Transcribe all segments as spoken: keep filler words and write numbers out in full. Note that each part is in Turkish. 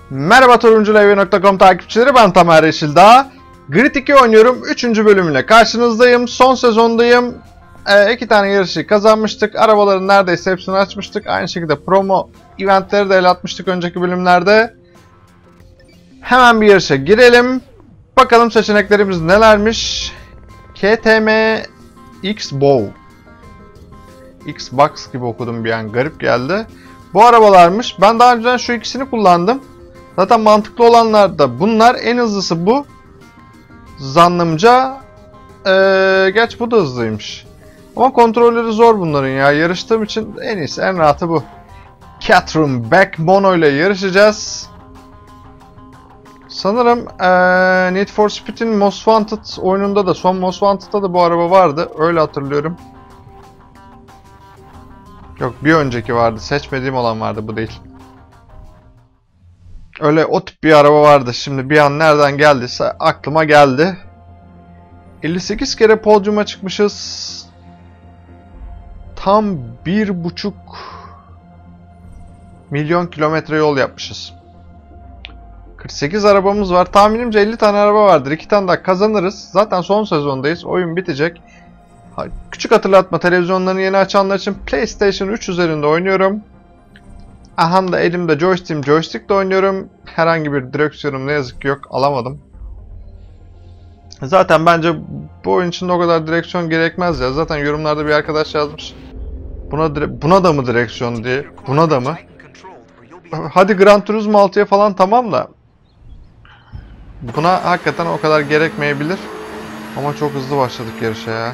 Merhaba turunculevye nokta com takipçileri, ben Tamer Yeşildağ. Grid iki oynuyorum. üçüncü bölümüyle karşınızdayım. Son sezondayım. Ee, iki tane yarışı kazanmıştık. Arabaların neredeyse hepsini açmıştık. Aynı şekilde promo eventleri de el atmıştık önceki bölümlerde. Hemen bir yarışa girelim. Bakalım seçeneklerimiz nelermiş. K T M X-Bow. Xbox gibi okudum bir an. Garip geldi. Bu arabalarmış. Ben daha önceden şu ikisini kullandım. Zaten mantıklı olanlar da bunlar. En hızlısı bu. Zannımca. Ee, geç bu da hızlıymış. Ama kontrolleri zor bunların ya. Yarıştığım için en iyisi, en rahatı bu. Caterham Back Mono ile yarışacağız. Sanırım ee, Need for Speed'in Most Wanted oyununda da, son Most Wanted'da da bu araba vardı. Öyle hatırlıyorum. Yok, bir önceki vardı. Seçmediğim olan vardı, bu değil. Öyle o tip bir araba vardı. Şimdi bir an nereden geldiyse aklıma geldi. elli sekiz kere podyuma çıkmışız. Tam bir buçuk milyon kilometre yol yapmışız. kırk sekiz arabamız var. Tahminimce elli tane araba vardır. iki tane daha kazanırız. Zaten son sezondayız. Oyun bitecek. Küçük hatırlatma, televizyonlarını yeni açanlar için PlayStation üç üzerinde oynuyorum. Aha da elimde joystick'im, joystick'le oynuyorum. Herhangi bir direksiyonum ne yazık ki yok. Alamadım. Zaten bence bu oyun için o kadar direksiyon gerekmez ya. Zaten yorumlarda bir arkadaş yazmış. Buna buna da mı direksiyon diye. Buna da mı? Hadi Gran Turismo altıya falan tamam da. Buna hakikaten o kadar gerekmeyebilir. Ama çok hızlı başladık yarışa ya.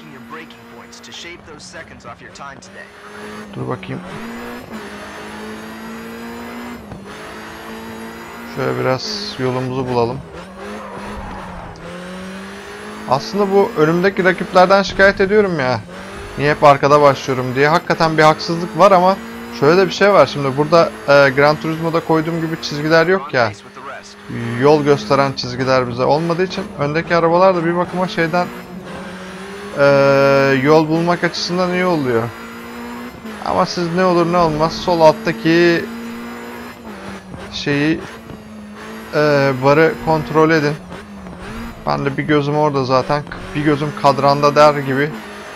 Dur bakayım. Şöyle biraz yolumuzu bulalım. Aslında bu önümdeki rakiplerden şikayet ediyorum ya. Niye hep arkada başlıyorum diye. Hakikaten bir haksızlık var ama şöyle de bir şey var. Şimdi burada e, Gran Turismo'da koyduğum gibi çizgiler yok ya. Yol gösteren çizgiler bize olmadığı için öndeki arabalar da bir bakıma şeyden e, yol bulmak açısından iyi oluyor. Ama siz ne olur ne olmaz sol alttaki şeyi e, barı kontrol edin. Ben de bir gözüm orada zaten. Bir gözüm kadranda der gibi.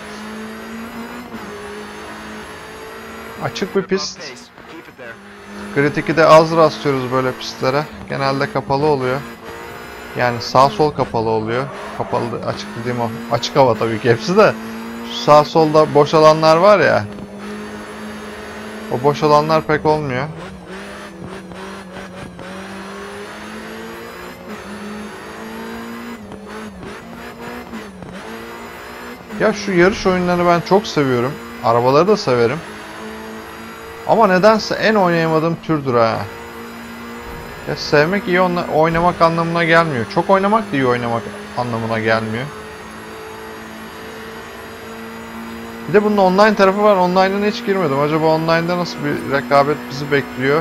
Açık bir pist. Grid iki'de az rastlıyoruz böyle pistlere. Genelde kapalı oluyor. Yani sağ sol kapalı oluyor. Kapalı, açık dediğim o. Açık hava tabii ki hepsi de. Şu sağ solda boş alanlar var ya. O boş alanlar pek olmuyor. Ya şu yarış oyunlarını ben çok seviyorum. Arabaları da severim. Ama nedense en oynayamadığım türdür ha. Ya sevmek iyi oynamak anlamına gelmiyor. Çok oynamak da iyi oynamak anlamına gelmiyor. Bir de bunun online tarafı var. Online'ına hiç girmedim. Acaba online'da nasıl bir rekabet bizi bekliyor?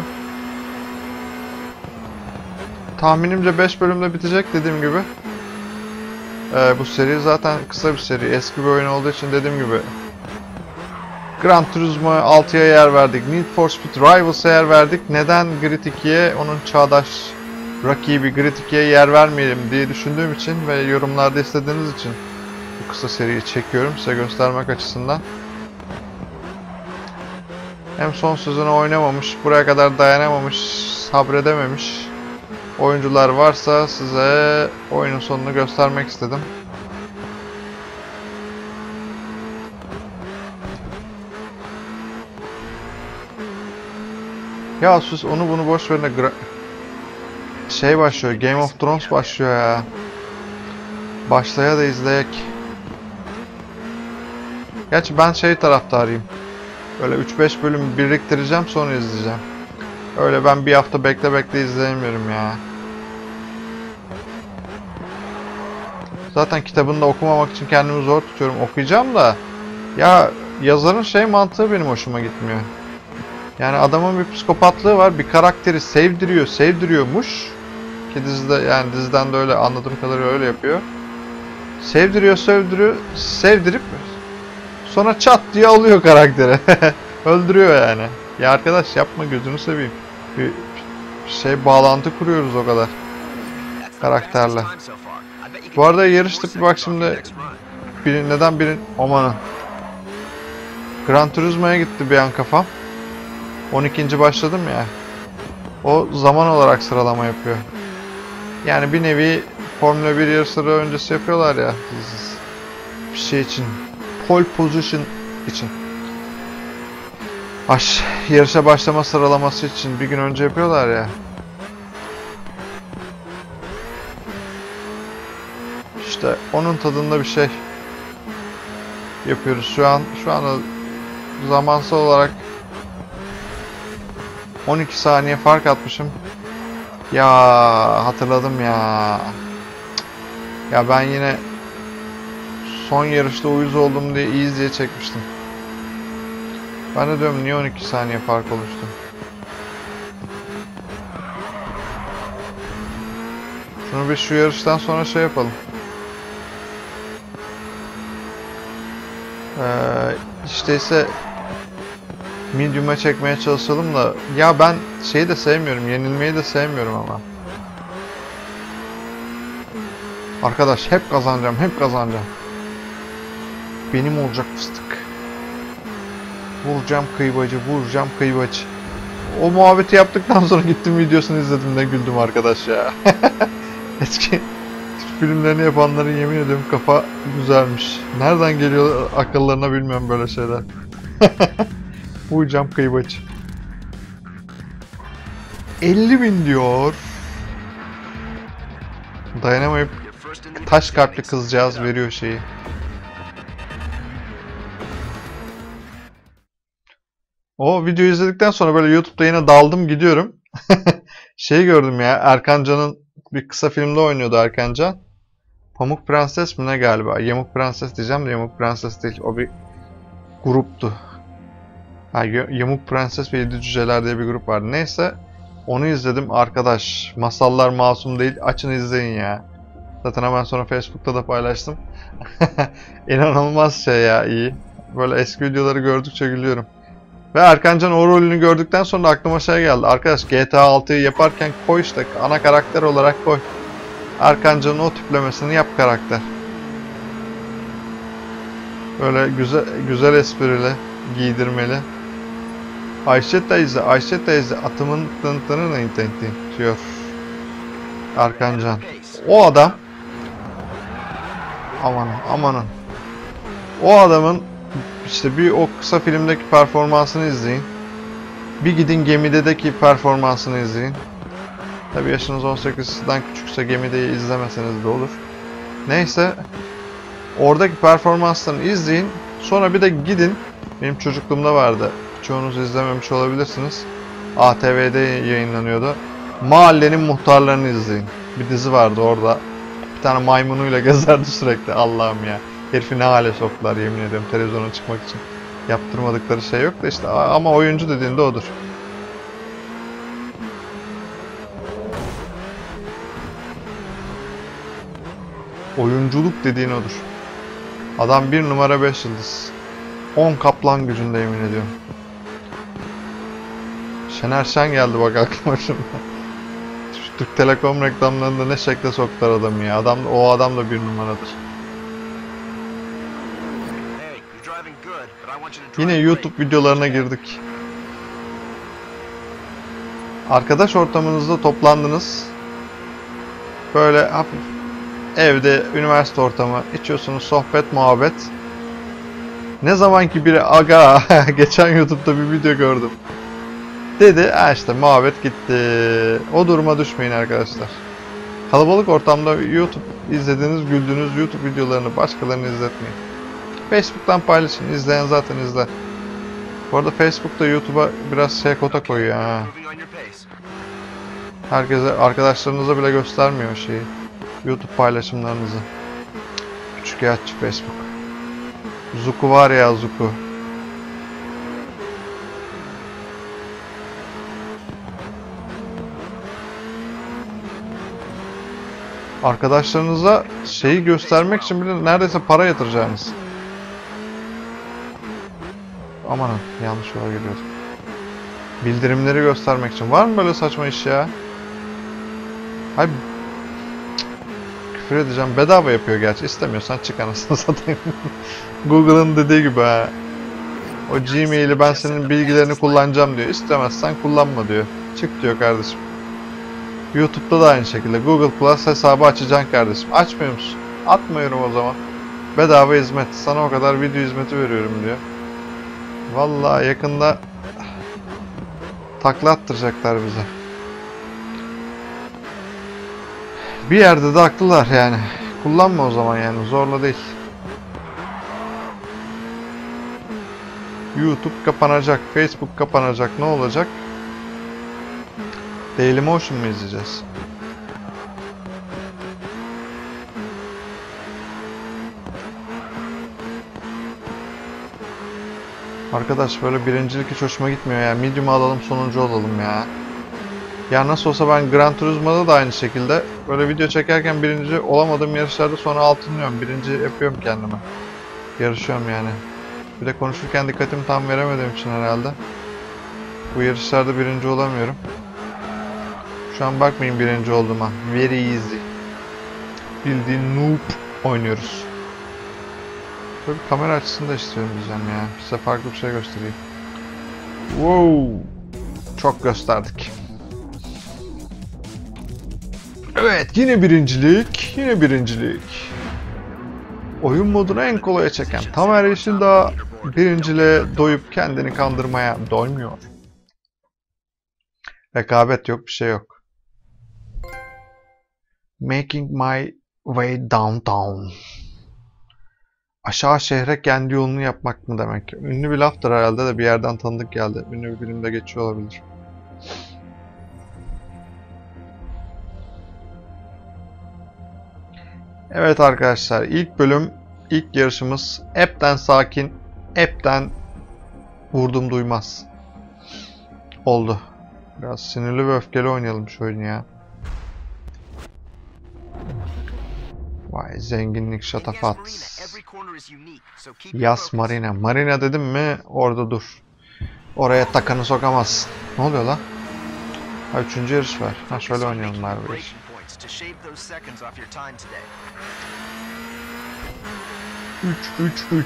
Tahminimce beş bölümde bitecek dediğim gibi. Ee, bu seri zaten kısa bir seri. Eski bir oyun olduğu için dediğim gibi. Gran Turismo altıya yer verdik. Need for Speed Rivals'a yer verdik. Neden Grid iki'ye, onun çağdaş rakibi Grid iki'ye yer vermeyelim diye düşündüğüm için ve yorumlarda istediğiniz için bu kısa seriyi çekiyorum size göstermek açısından. Hem son sezonu oynamamış, buraya kadar dayanamamış, sabredememiş oyuncular varsa size oyunun sonunu göstermek istedim. Ya sus, onu bunu boş verin de şey başlıyor, Game of Thrones başlıyor ya. Başlaya da izleyek. Gerçi ben şey taraftarıyım. Böyle üç beş bölüm biriktireceğim, sonra izleyeceğim. Öyle ben bir hafta bekle bekle izleyemiyorum ya. Zaten kitabını da okumamak için kendimi zor tutuyorum. Okuyacağım da ya yazarın şey mantığı benim hoşuma gitmiyor. Yani adamın bir psikopatlığı var. Bir karakteri sevdiriyor, sevdiriyormuş. Ki dizide, yani diziden de öyle anladığım kadarıyla öyle yapıyor. Sevdiriyor, sevdiriyor, sevdirip sonra çat diye alıyor karakteri. Öldürüyor yani. Ya arkadaş yapma, gözünü seveyim. Bir şey bağlantı kuruyoruz o kadar karakterle. Bu arada yarıştık, bak şimdi biri, neden birin amanın Gran Turismo'ya gitti bir an kafam. on ikinci başladım ya. O zaman olarak sıralama yapıyor. Yani bir nevi Formula bir yarışları öncesi yapıyorlar ya. Bir şey için. Pole position için. Aş, yarışa başlama sıralaması için bir gün önce yapıyorlar ya. İşte onun tadında bir şey yapıyoruz şu an. Şu anda zamansal olarak on iki saniye fark atmışım. Ya hatırladım ya. Ya ben yine son yarışta uyuz oldum diye easy'ye çekmiştim. Ben de diyorum niye on iki saniye fark oluştu. Şunu bir şu yarıştan sonra şey yapalım. Ee, işte ise medium'a çekmeye çalışalım da ya ben şeyi de sevmiyorum, yenilmeyi de sevmiyorum ama. Arkadaş hep kazanacağım, hep kazanacağım. Benim olacak fıstık. Vuracağım kıybacı, vuracağım kıybacı. O muhabbeti yaptıktan sonra gittim videosunu izledim, ne güldüm arkadaş ya. Eski filmlerini yapanların yemin ediyorum kafa güzelmiş. Nereden geliyor akıllarına bilmiyorum böyle şeyler. Vuracağım kıybacı. elli bin diyor. Dayanamayıp taş kalpli kızcağız veriyor şeyi. O videoyu izledikten sonra böyle YouTube'da yine daldım gidiyorum. Şey gördüm ya, Erkan Can'ın bir kısa filmde oynuyordu Erkan Can. Pamuk Prenses mi ne galiba? Yamuk Prenses diyeceğim de Yamuk Prenses değil. O bir gruptu. Ha, Yamuk Prenses ve Yedi Cüceler diye bir grup vardı. Neyse onu izledim arkadaş. Masallar masum değil. Açın izleyin ya. Zaten hemen sonra Facebook'ta da paylaştım. İnanılmaz şey ya, iyi. Böyle eski videoları gördükçe gülüyorum. Ve Erkan Can o rolünü gördükten sonra aklıma şey geldi. Arkadaş G T A altıyı yaparken koy işte. Ana karakter olarak koy. Erkan Can'ın o tiplemesini yap karakter. Öyle güzel güzel esprili, giydirmeli. Ayşe teyze, Ayşe teyze atımın tıntını intenti diyor Erkan Can. O adam amanın amanın. O adamın işte bir o kısa filmdeki performansını izleyin. Bir gidin gemideki performansını izleyin. Tabi yaşınız on sekizden küçükse gemideyi izlemeseniz de olur. Neyse. Oradaki performanslarını izleyin. Sonra bir de gidin. Benim çocukluğumda vardı. Çoğunuz izlememiş olabilirsiniz. A T V'de yayınlanıyordu. Mahallenin Muhtarlarını izleyin. Bir dizi vardı orada. Bir tane maymunuyla gezerdi sürekli. Allah'ım ya. Herifi ne hale soktular yemin ediyorum televizyona çıkmak için. Yaptırmadıkları şey yok da işte, ama oyuncu dediğinde odur. Oyunculuk dediğin odur. Adam bir numara beş yıldız. on kaplan gücünde yemin ediyorum. Şener Şen geldi bak aklıma şimdi. Türk Telekom reklamlarında ne şekle soktular adamı ya. Adam, o adam da bir numaradır. Yine YouTube videolarına girdik. Arkadaş ortamınızda toplandınız. Böyle hafif evde, üniversite ortamı, içiyorsunuz, sohbet, muhabbet. Ne zaman ki biri aga geçen YouTube'da bir video gördüm dedi, ha işte muhabbet gitti. O duruma düşmeyin arkadaşlar. Kalabalık ortamda YouTube izlediğiniz, güldüğünüz YouTube videolarını başkalarına izletmeyin. Facebook'tan paylaşın, izleyen zaten izler. Bu arada Facebook'ta YouTube'a biraz şey kota koyuyor ha. Herkese, arkadaşlarınıza bile göstermiyor şeyi. YouTube paylaşımlarınızı. Küçük yatçı Facebook. Zuku var ya, Zuku. Arkadaşlarınıza şeyi göstermek için bile neredeyse para yatıracağınız. Amanın yanlış yola geliyor. Bildirimleri göstermek için. Var mı böyle saçma iş ya? Hay küfür edeceğim. Bedava yapıyor gerçi. İstemiyorsan çık anasını satayım. Google'ın dediği gibi ha. O Gmail'i ben senin bilgilerini kullanacağım diyor. İstemezsen kullanma diyor. Çık diyor kardeşim. YouTube'da da aynı şekilde. Google Plus hesabı açacaksın kardeşim. Açmıyor musun? Atmıyorum o zaman. Bedava hizmet. Sana o kadar video hizmeti veriyorum diyor. Vallahi yakında takla attıracaklar bize. Bir yerde de haklılar yani. Kullanma o zaman yani. Zorla değil. YouTube kapanacak. Facebook kapanacak. Ne olacak? Dailymotion mu izleyeceğiz? Arkadaş böyle birincilik hiç hoşuma gitmiyor ya. Medium alalım, sonuncu olalım ya. Ya nasıl olsa ben Gran Turismo'da da aynı şekilde böyle video çekerken birinci olamadığım yarışlarda sonra altınlıyorum. Birinci yapıyorum kendime. Yarışıyorum yani. Bir de konuşurken dikkatimi tam veremediğim için herhalde. Bu yarışlarda birinci olamıyorum. Şu an bakmayın birinci olduğuma. Very easy. Bildiğin noob oynuyoruz. Böyle bir kamera açısını da istiyorum diyeceğim ya. Size farklı bir şey göstereyim. Wow. Çok gösterdik. Evet, yine birincilik. Yine birincilik. Oyun modunu en kolaya çeken Tamer Yeşildağ birinciliğe doyup kendini kandırmaya doymuyor. Rekabet yok, bir şey yok. Making my way downtown. Aşağı şehre kendi yolunu yapmak mı demek? Ünlü bir laftır herhalde de bir yerden tanıdık geldi. Ünlü bir filmde geçiyor olabilir. Evet arkadaşlar, ilk bölüm, ilk yarışımız hepten sakin, hepten vurdum duymaz oldu. Biraz sinirli ve öfkeli oynayalım şu oyunu ya. Vay zenginlik şatafat. Yas Marina. Marina dedim mi orada dur. Oraya takanı sokamazsın. Ne oluyor lan? Ha üçüncü yarış var. Ha şöyle oynayalım bari bu yarış. üç üç üç.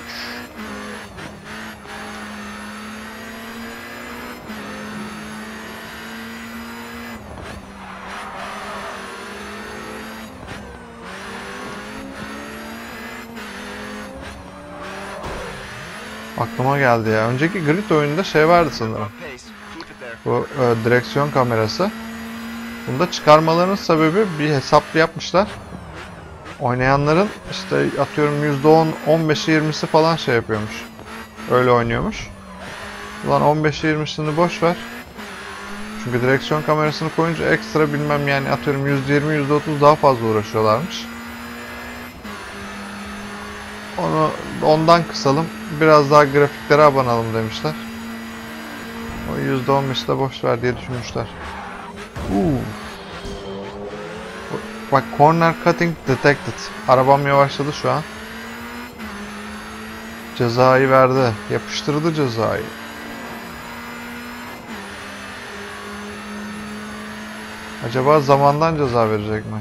Aklıma geldi ya. Önceki Grid oyununda şey vardı sanırım. Bu e, direksiyon kamerası. Bunda çıkarmalarının sebebi bir hesaplı yapmışlar. Oynayanların işte atıyorum yüzde on, on beşi yirmisi falan şey yapıyormuş. Öyle oynuyormuş. Ulan on beş yirmisini boş ver. Çünkü direksiyon kamerasını koyunca ekstra bilmem yani atıyorum yüzde yirmi yüzde otuz daha fazla uğraşıyorlarmış. Onu ondan kısalım. Biraz daha grafiklere abanalım demişler. O yüzde on beşi de boş ver diye düşünmüşler. Uuu. Bak corner cutting detected. Arabam yavaşladı şu an. Cezayı verdi. Yapıştırdı cezayı. Acaba zamandan ceza verecek mi?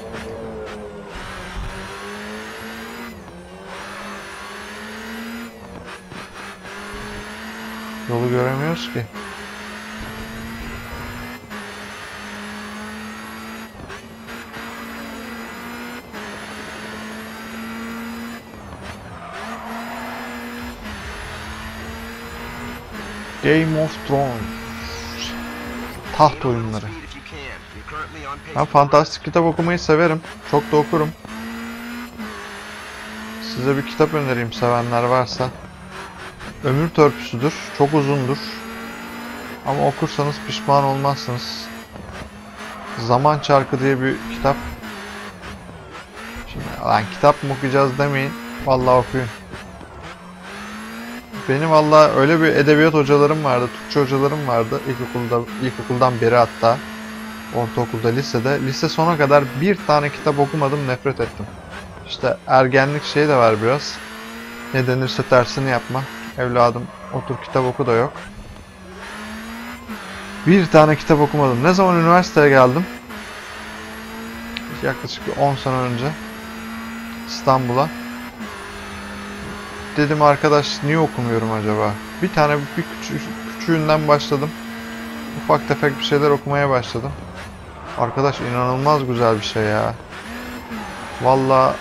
Yolu göremiyoruz ki. Game of Thrones. Taht oyunları. Ben fantastik kitap okumayı severim. Çok da okurum. Size bir kitap önereyim sevenler varsa. Ömür Törpüsü'dür. Çok uzundur. Ama okursanız pişman olmazsınız. Zaman Çarkı diye bir kitap. Şimdi lan kitap mı okuyacağız demeyin. Vallahi okuyun. Benim vallahi öyle bir edebiyat hocalarım vardı, Türkçe hocalarım vardı ilkokulda, ilkokuldan beri hatta. Ortaokulda, lisede. Lise sona kadar bir tane kitap okumadım, nefret ettim. İşte ergenlik şeyi de var biraz. Ne denirse tersini yapma. Evladım otur kitap oku da yok. Bir tane kitap okumadım. Ne zaman üniversiteye geldim? Yaklaşık on sene önce İstanbul'a. Dedim arkadaş niye okumuyorum acaba? Bir tane bir küçük, küçüğünden başladım. Ufak tefek bir şeyler okumaya başladım. Arkadaş inanılmaz güzel bir şey ya. Vallahi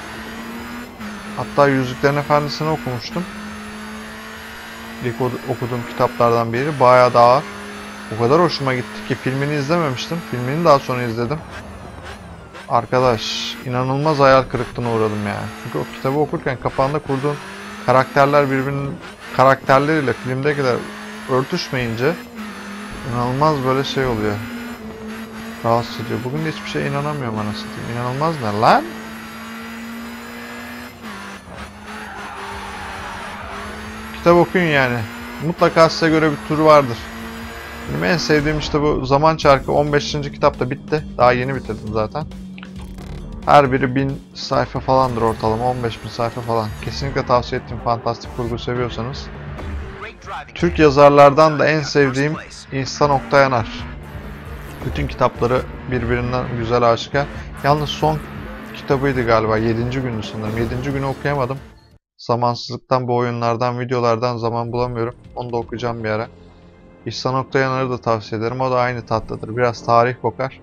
hatta Yüzüklerin Efendisi'ni okumuştum. İlk okuduğum kitaplardan biri. Bayağı da ağır. O kadar hoşuma gitti ki filmini izlememiştim. Filmini daha sonra izledim. Arkadaş inanılmaz hayal kırıklığına uğradım ya. Çünkü o kitabı okurken kafanda kurduğun karakterler birbirinin karakterleriyle filmdekiler örtüşmeyince inanılmaz böyle şey oluyor. Rahatsız ediyor. Bugün de hiçbir şeye inanamıyorum anasını satayım. İnanılmaz ne lan? Kitap okuyun yani. Mutlaka size göre bir tür vardır. Benim en sevdiğim işte bu Zaman Çarkı on beşinci kitapta bitti. Daha yeni bitirdim zaten. Her biri bin sayfa falandır ortalama. on beş bin sayfa falan. Kesinlikle tavsiye ettiğim fantastik kurgu seviyorsanız. Türk yazarlardan da en sevdiğim İhsan Oktayanar. Bütün kitapları birbirinden güzel aşikar. Yalnız son kitabıydı galiba. yedinci gündü sanırım. yedinci günü okuyamadım. Zamansızlıktan, bu oyunlardan, videolardan zaman bulamıyorum. Onu da okuyacağım bir ara. İhsan Oktayanar'ı da tavsiye ederim. O da aynı tatlıdır. Biraz tarih kokar.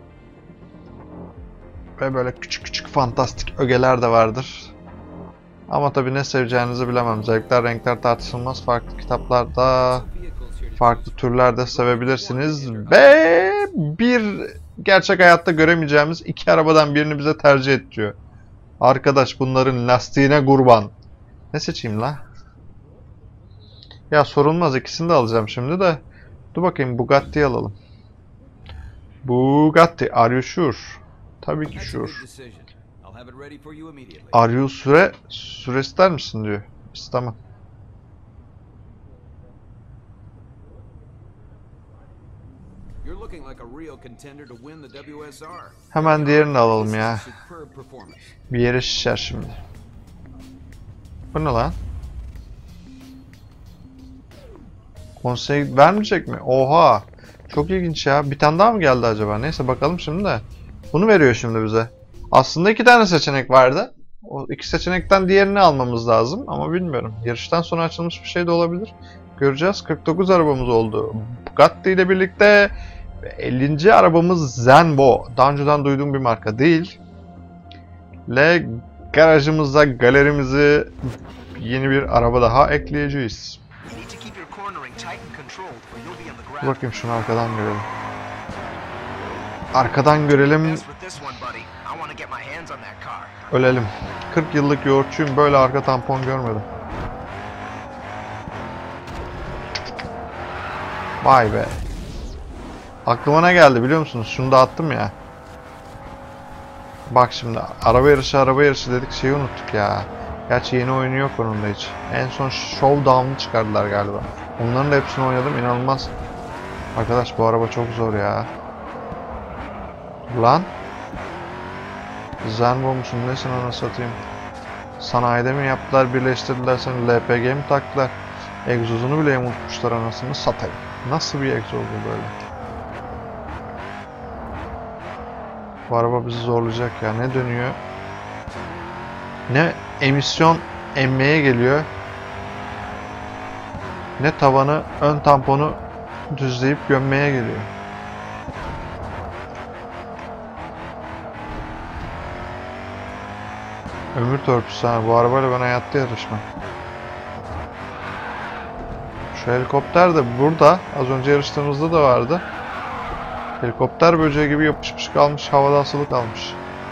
Ve böyle küçük küçük fantastik ögeler de vardır. Ama tabii ne seveceğinizi bilemem. Zevkler, renkler tartışılmaz. Farklı kitaplarda, farklı türlerde sevebilirsiniz. Ve bir gerçek hayatta göremeyeceğimiz iki arabadan birini bize tercih et diyor. Arkadaş bunların lastiğine kurban. Ne seçeyim la? Ya sorulmaz, ikisini de alacağım şimdi de. Dur bakayım, Bugatti'yi alalım. Bugatti, are you sure? Tabii ki sure. Are you süre, süre ister misin diyor. İstemem. Hemen diğerini alalım ya. Bir yere şişer şimdi. Bu ne lan? Konsey vermeyecek mi? Oha! Çok ilginç ya. Bir tane daha mı geldi acaba? Neyse bakalım şimdi de. Bunu veriyor şimdi bize. Aslında iki tane seçenek vardı. O iki seçenekten diğerini almamız lazım ama bilmiyorum. Yarıştan sonra açılmış bir şey de olabilir. Göreceğiz. kırk dokuz arabamız oldu. Bugatti ile birlikte ellinci arabamız Zenvo. Daha önceden duyduğum bir marka değil. Ve garajımıza, galerimizi yeni bir araba daha ekleyeceğiz. Bakayım şunu arkadan görelim. Arkadan görelim. Ölelim. kırk yıllık yoğurtçuyum. Böyle arka tampon görmedim. Vay be. Aklıma ne geldi biliyor musunuz? Şunu da attım ya. Bak şimdi araba yarışı araba yarışı dedik, şeyi unuttuk ya. Gerçi yeni oyunu yok onun da hiç. En son Showdown'u çıkardılar galiba. Onların da hepsini oynadım, inanılmaz. Arkadaş bu araba çok zor ya. Lan. Zenvo musun nesin ona satayım. Sanayide mi yaptılar, birleştirdiler seni, L P G mi taktılar. Egzozunu bile unutmuşlar, anasını satayım. Nasıl bir egzoz bu böyle? Bu araba bizi zorlayacak ya. Ne dönüyor? Ne emisyon emmeye geliyor. Ne tavanı, ön tamponu düzleyip gömmeye geliyor. Ömür törpüsü ha. Bu arabayla ben hayatta yarışmam. Şu helikopter de burada. Az önce yarıştığımızda da vardı. Helikopter böceği gibi yapışmış kalmış. Havada asılı kalmış.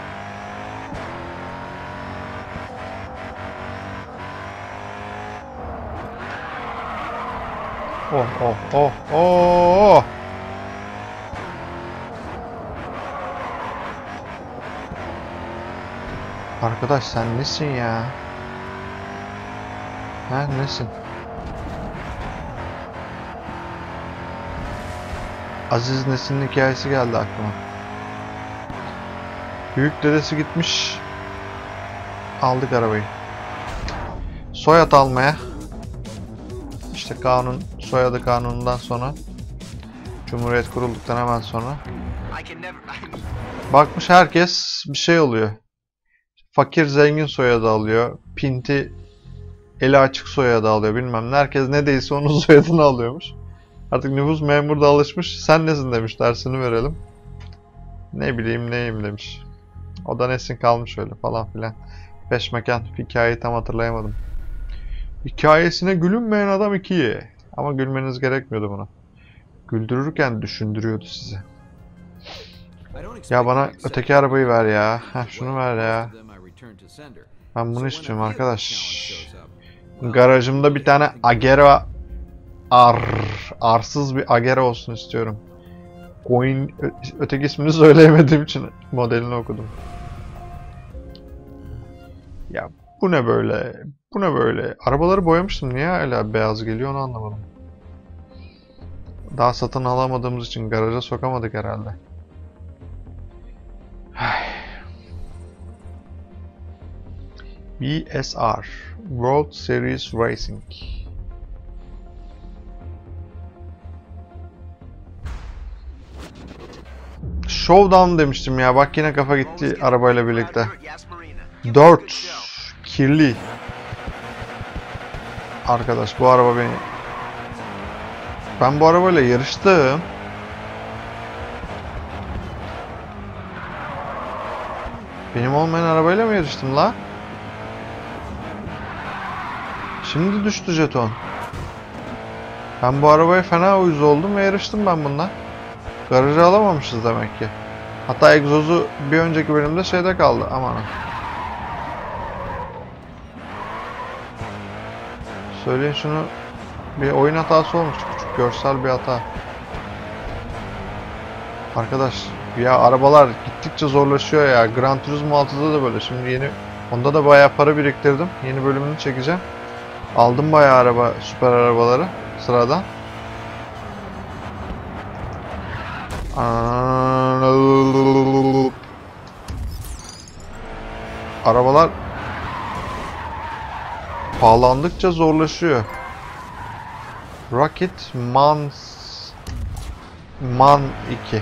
Oh oh oh oh. Arkadaş sen nesin ya? Ha nesin? Aziz Nesin'in hikayesi geldi aklıma. Büyük dedesi gitmiş. Aldık arabayı. Soyad almaya. İşte kanun, soyadı kanunundan sonra Cumhuriyet kurulduktan hemen sonra. Bakmış herkes bir şey oluyor. Fakir zengin soyadı alıyor. Pinti eli açık soyadı alıyor, bilmem ne. Herkes ne değilse onun soyadını alıyormuş. Artık nüfus memuru da alışmış. Sen nesin demiş, dersini verelim. Ne bileyim neyim demiş. O da nesin kalmış öyle falan filan. Peşmekan, hikayeyi tam hatırlayamadım. Hikayesine gülünmeyen adam ikiye. Ama gülmeniz gerekmiyordu buna. Güldürürken düşündürüyordu sizi. Ya bana öteki arabayı ver ya. Heh, şunu ver ya. Ben bunu istiyorum arkadaş. Garajımda bir tane Agera ar arsız bir Agera olsun istiyorum. Coin öteki ismini söyleyemediğim için modelini okudum. Ya bu ne böyle? Bu ne böyle? Arabaları boyamıştım. Niye hala beyaz geliyor onu anlamadım. Daha satın alamadığımız için garaja sokamadık herhalde. B S R World Series Racing. Showdown demiştim ya. Bak yine kafa gitti arabayla birlikte. dört kirli. Arkadaş bu araba beni... Ben bu arabayla yarıştım. Benim olmayan arabayla mı yarıştım la? Şimdi düştü jeton. Ben bu arabaya fena uyuz oldum ve yarıştım ben bununla. Garajı alamamışız demek ki. Hatta egzozu bir önceki bölümde şeyde kaldı. Aman. Söyleyin şunu. Bir oyun hatası olmuş. Küçük görsel bir hata. Arkadaş ya arabalar gittikçe zorlaşıyor ya. Gran Turismo altıda da böyle. Şimdi yeni onda da bayağı para biriktirdim. Yeni bölümünü çekeceğim. Aldım bayağı araba, süper arabaları sıradan. Arabalar pahalandıkça zorlaşıyor. Rocket Man Man iki.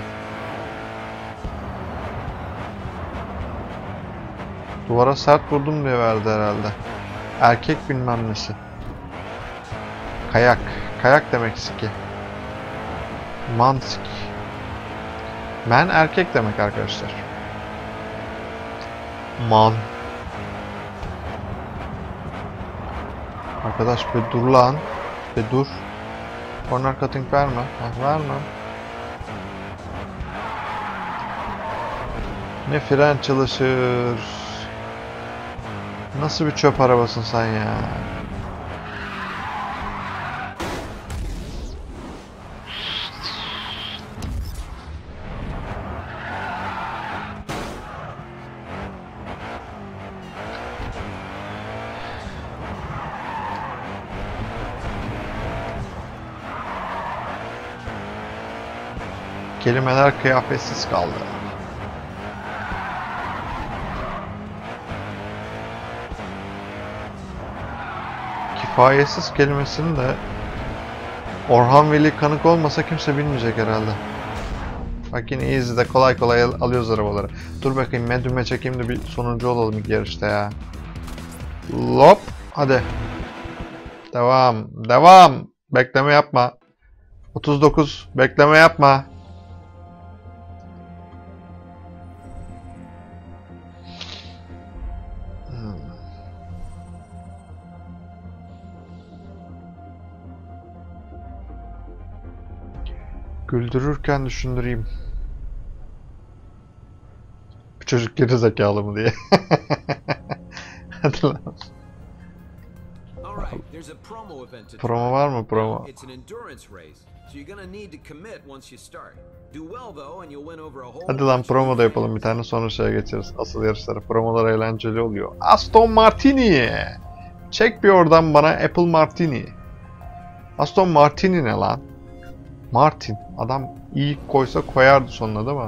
Duvara sert vurdum diye verdi herhalde. Erkek bilmem nesi. Kayak. Kayak demek ki. Mansik. Man erkek demek arkadaşlar. Man. Arkadaş bir dur lan. Bir dur. Corner cutting verme. Heh, verme. Ne fren çalışır. Nasıl bir çöp arabasın sen ya? Kelimeler kıyafetsiz kaldı. Kifayetsiz kelimesini de Orhan Veli Kanık olmasa kimse bilmeyecek herhalde. Bak yine Easy'de kolay kolay al alıyoruz arabaları. Dur bakayım Medium'e çekeyim de bir sonuncu olalım ilk yarışta ya. Lop. Hadi. Devam. Devam. Bekleme yapma. otuz dokuz. Bekleme yapma. Güldürürken düşündüreyim. Bu çocuk geri zekalı mı diye. Hadi lan. Promo var mı promo? Hadi lan promo da yapalım bir tane sonra şeye geçeriz. Asıl yarışlara. Promolar eğlenceli oluyor. Aston Martini. Çek bir oradan bana Apple Martini. Aston Martini ne lan? Martin. Adam iyi koysa koyardı sonuna değil mi?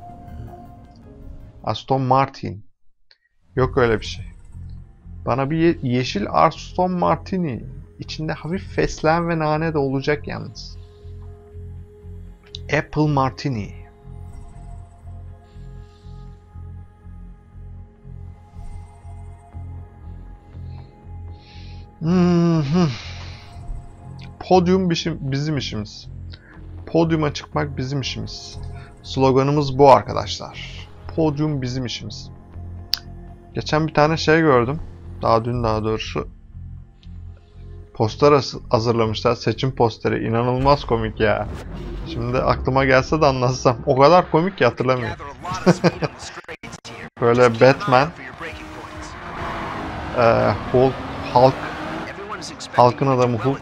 Aston Martin. Yok öyle bir şey. Bana bir ye yeşil Aston Martini. İçinde hafif fesleğen ve nane de olacak yalnız. Apple Martini. Hmm. Podyum bizim işimiz. Podyuma çıkmak bizim işimiz. Sloganımız bu arkadaşlar. Podyum bizim işimiz. Geçen bir tane şey gördüm. Daha dün daha doğrusu. Poster hazırlamışlar. Seçim posteri. İnanılmaz komik ya. Şimdi aklıma gelse de anlatsam. O kadar komik ki hatırlamıyorum. Böyle Batman, e, Hulk, Hulk, halkın adamı Hulk,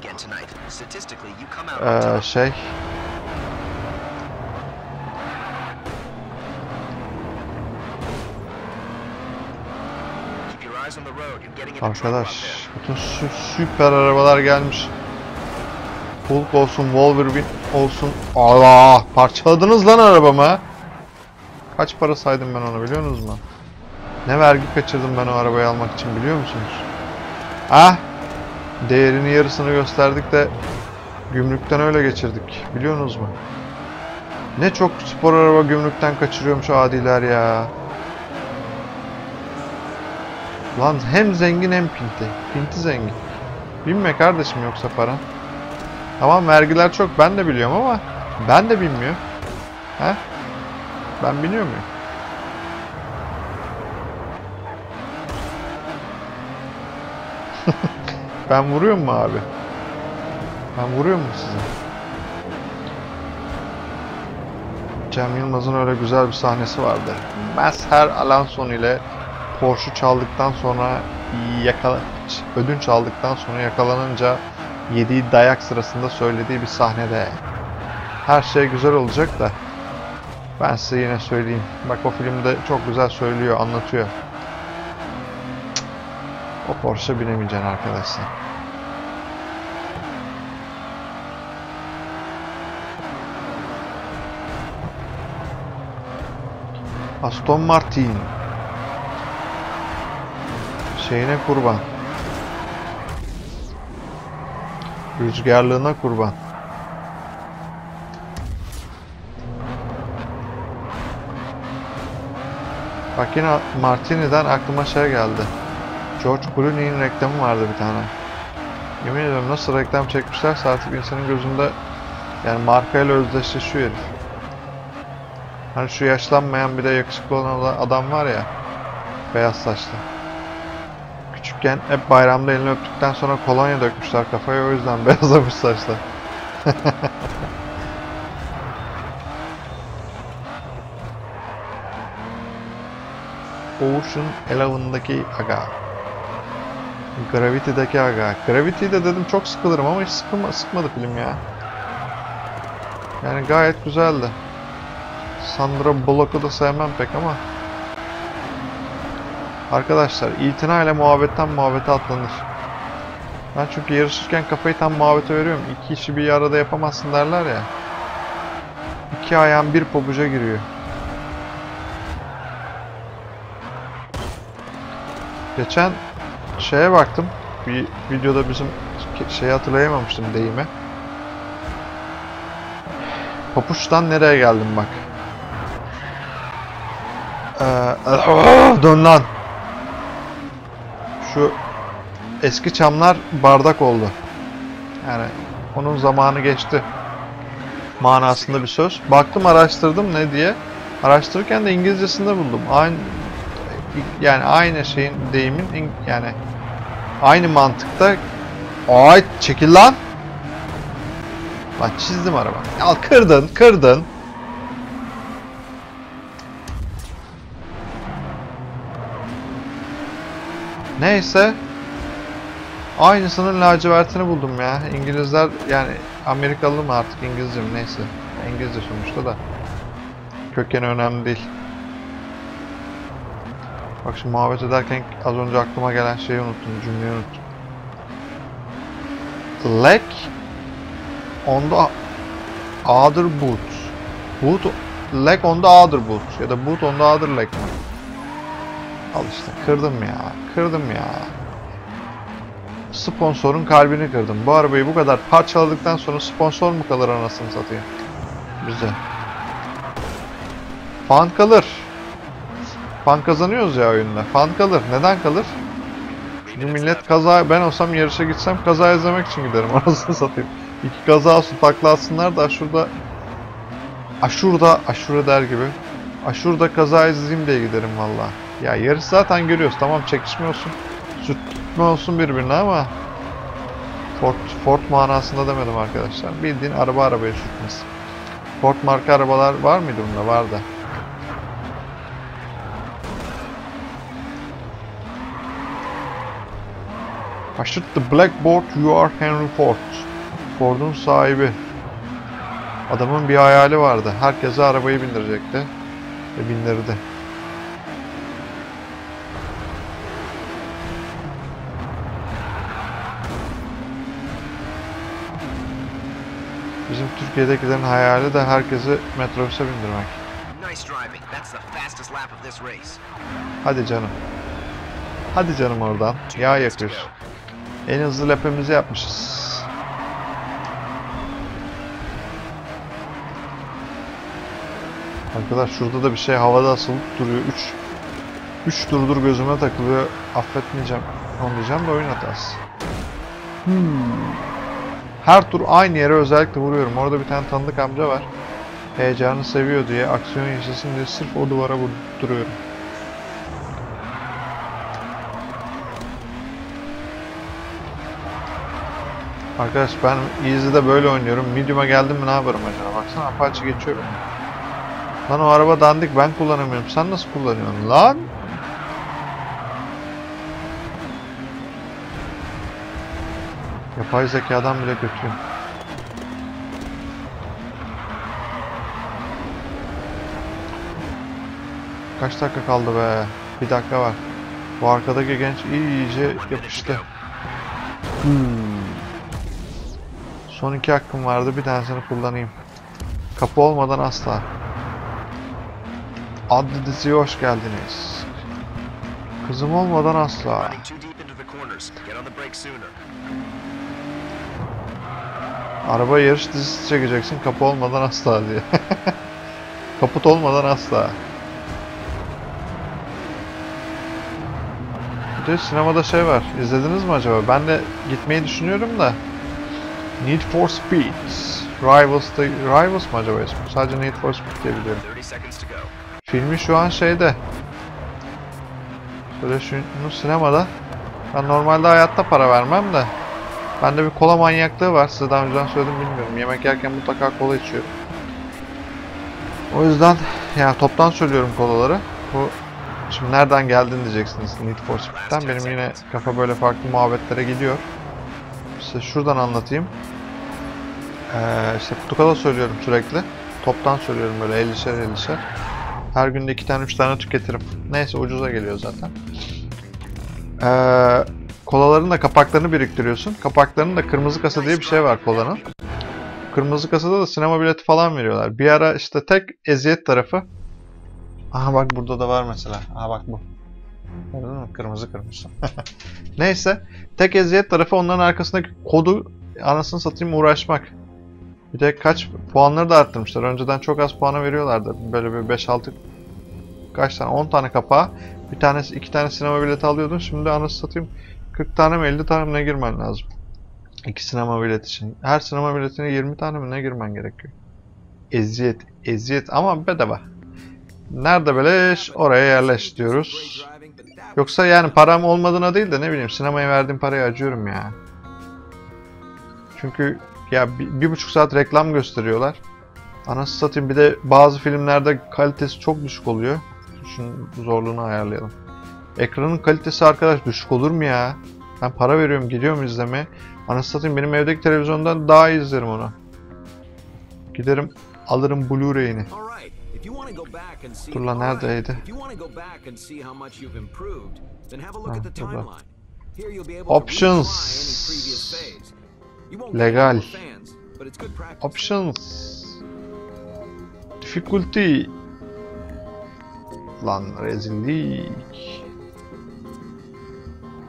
e, şey, arkadaş, bütün sü süper arabalar gelmiş. Hulk olsun, Wolverine olsun. Allah! Parçaladınız lan arabamı. Kaç para saydım ben onu biliyor musunuz mu? Ne vergi kaçırdım ben o arabayı almak için biliyor musunuz? Ah! Değerinin yarısını gösterdik de gümrükten öyle geçirdik. Biliyorsunuz mu? Ne çok spor araba gümrükten kaçırıyormuş adiler ya. Lan hem zengin hem pinti. Pinti zengin. Binme kardeşim yoksa para. Tamam vergiler çok ben de biliyorum ama ben de bilmiyorum. He? Ben biniyor muyum? Ben vuruyor mu abi? Ben vuruyor mu size? Cem Yılmaz'ın öyle güzel bir sahnesi vardı. Mazhar Alanson ile Porsche çaldıktan sonra yakala ödünç aldıktan sonra yakalanınca yediği dayak sırasında söylediği bir sahnede. Her şey güzel olacak da ben size yine söyleyeyim. Bak o filmde çok güzel söylüyor, anlatıyor. Cık. O Porsche binemeyeceksin arkadaşlar. Aston Martin. Şeyine kurban. Rüzgarlığına kurban. Bak yine Martini'den aklıma şey geldi. George Clooney'in reklamı vardı bir tane. Yemin ediyorum nasıl reklam çekmişlerse artık insanın gözünde yani markayla özdeşleşiyor herif. Hani şu yaşlanmayan bir de yakışıklı olan adam var ya, beyaz saçlı. Küçükken hep bayramda elini öptükten sonra kolonya dökmüşler kafaya, o yüzden beyazlamış saçlar. Ocean Eleven'daki aga. Gravity'deki aga. Gravity'de dedim çok sıkılırım ama hiç sıkılma, sıkmadı film ya. Yani gayet güzeldi. Sandra Bullock'u da sevmem pek ama. Arkadaşlar itinayla muhabbetten muhabbete atlanır. Ben çünkü yarışırken kafayı tam muhabbete veriyorum. İki işi bir arada yapamazsın derler ya. İki ayağın bir pabuca giriyor. Geçen şeye baktım. Bir videoda bizim şeyi hatırlayamamıştım deyime. Papuçtan nereye geldim bak. Ee, dön lan. Şu eski çamlar bardak oldu. Yani onun zamanı geçti manasında bir söz. Baktım araştırdım ne diye. Araştırırken de İngilizcesinde buldum. Aynı yani aynı şeyin deyimin yani aynı mantıkta. Ay çekil lan. Lan çizdim araba. Al kırdın kırdın. Neyse. Aynısının lacivertini buldum ya. İngilizler yani Amerikalı mı artık İngilizce mi neyse. İngilizce sonuçta da. Kökeni önemli değil. Bak şimdi muhabbet ederken az önce aklıma gelen şeyi unuttum. Cümleyi unuttum. Leg on the other boot. Boot leg on the other boot. Ya da boot on the other leg. Al işte kırdım ya. Kırdım ya. Sponsorun kalbini kırdım. Bu arabayı bu kadar parçaladıktan sonra sponsor mu kalır anasını satayım? bize. Fan kalır. Fan kazanıyoruz ya oyunda. Fan kalır. Neden kalır? Çünkü millet kaza... Ben olsam yarışa gitsem kaza izlemek için giderim. Anasını satayım. İki kaza olsun, takla atsınlar da şurada... Aşurda, aşure der gibi. Aşurda kaza izleyeyim diye giderim valla. Ya yarış zaten görüyoruz. Tamam çekişme olsun. Sürtme olsun birbirine ama... Ford, Ford manasında demedim arkadaşlar. Bildiğin araba arabaya sürtmesi. Ford marka arabalar var mıydı bunda? Vardı. Aşırt the blackboard, you are Henry Ford. Ford'un sahibi. Adamın bir hayali vardı. Herkese arabayı bindirecekti. Ve bindirdi. Bizim Türkiye'dekilerin hayali de herkesi metrobüse bindirmek. Hadi canım. Hadi canım oradan. Yağ yakıyoruz. En hızlı lapimizi yapmışız. Arkadaş şurada da bir şey havada asılıp duruyor. üç üç durdur gözüme takılıyor. Affetmeyeceğim. Onu diyeceğim de oyun hatası. Hmm. Her tur aynı yere özellikle vuruyorum. Orada bir tane tanıdık amca var. Heyecanı seviyor diye, aksiyon yaşasın diye sırf o duvara duruyorum. Arkadaş ben Easy'de böyle oynuyorum. Medium'a geldim mi ne yaparım acaba? Baksana Apache geçiyor beni. Lan o araba dandik, ben kullanamıyorum. Sen nasıl kullanıyorsun lan? Yapay zekadan bile kötüyüm. Kaç dakika kaldı be? Bir dakika var. Bu arkadaki genç iyice yapıştı. Hmm. Son iki hakkım vardı. Bir tanesini kullanayım. Kapı olmadan asla. Adlı diziye hoş geldiniz. Kızım olmadan asla. Araba yarış dizisi çekeceksin. Kapı olmadan asla diye. Kaput olmadan asla. Bir de sinemada şey var. İzlediniz mi acaba? Ben de gitmeyi düşünüyorum da. Need for Speed. Rivals'ta... Rivals mı acaba ismi? Sadece Need for Speed diye biliyorum. Filmi şu an şeyde. Şöyle şunu sinemada. Ben normalde hayatta para vermem de. Bende bir kola manyaklığı var. Size daha önceden söyledim bilmiyorum. Yemek yerken mutlaka kola içiyorum. O yüzden yani toptan söylüyorum kolaları. Bu şimdi nereden geldin diyeceksiniz Need for Speed'den. Benim yine kafa böyle farklı muhabbetlere gidiyor. Size şuradan anlatayım. Ee, işte kutu söylüyorum sürekli. Toptan söylüyorum böyle ellişer ellişer. Her günde iki tane üç tane tüketirim. Neyse ucuza geliyor zaten. Ee, kolaların da kapaklarını biriktiriyorsun. Kapaklarının da kırmızı kasa diye bir şey var kolanın. Kırmızı kasada da sinema bileti falan veriyorlar. Bir ara işte tek eziyet tarafı. Aha bak burada da var mesela. Aha bak bu. Gördün mü? Kırmızı kırmızı. Neyse. Tek eziyet tarafı onların arkasındaki kodu anasını satayım uğraşmak. Bir de kaç puanları da arttırmışlar. Önceden çok az puana veriyorlardı. Böyle bir beş altı kaç tane on tane kapağa bir tanesi iki tane sinema bileti alıyordun. Şimdi anasını satayım kırk tane mi elli tane mi ne girmen lazım. İki sinema bileti için. Her sinema biletine yirmi tane mi ne girmen gerekiyor. Eziyet, eziyet ama bedava. Nerede beleş oraya yerleş diyoruz. Yoksa yani param olmadığına değil de ne bileyim sinemaya verdiğim parayı acıyorum ya. Çünkü ya bir, bir buçuk saat reklam gösteriyorlar. Anasını satayım bir de bazı filmlerde kalitesi çok düşük oluyor. Şunun zorluğunu ayarlayalım. Ekranın kalitesi arkadaş düşük olur mu ya? Ben para veriyorum gidiyorum izlemeye. Anasını satayım benim evdeki televizyondan daha iyi izlerim onu. Giderim alırım Blu-ray'ini. Dur lan neredeydi? Ha, Options. Legal. Options. Difficulty. Lan rezillik.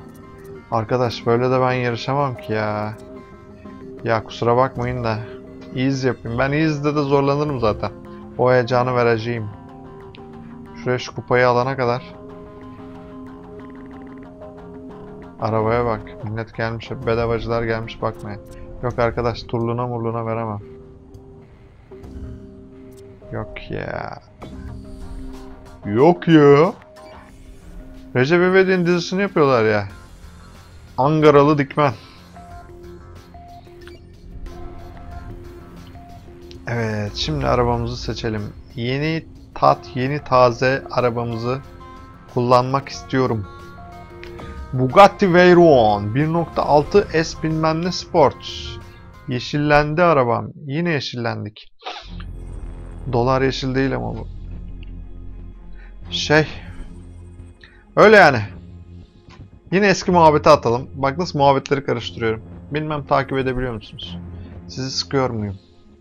Arkadaş böyle de ben yarışamam ki ya. Ya kusura bakmayın da. easy yapayım. Ben easy'de de zorlanırım zaten. O heyecanı vereceğim. Şuraya şu kupayı alana kadar. Arabaya bak. Millet gelmiş. Bedavacılar gelmiş bakmaya. Yok arkadaş, turluğuna murluğuna veremem. Yok ya. Yok ya. Recep İvedik'in dizisini yapıyorlar ya. Angaralı Dikmen. Evet, şimdi arabamızı seçelim. Yeni tat, yeni taze arabamızı kullanmak istiyorum. Bugatti Veyron bir nokta altı S bilmem ne Sport. Yeşillendi arabam. Yine yeşillendik. Dolar yeşil değil ama bu. Şey. Öyle yani. Yine eski muhabbete atalım. Bak nasıl muhabbetleri karıştırıyorum. Bilmem takip edebiliyor musunuz? Sizi sıkıyor muyum?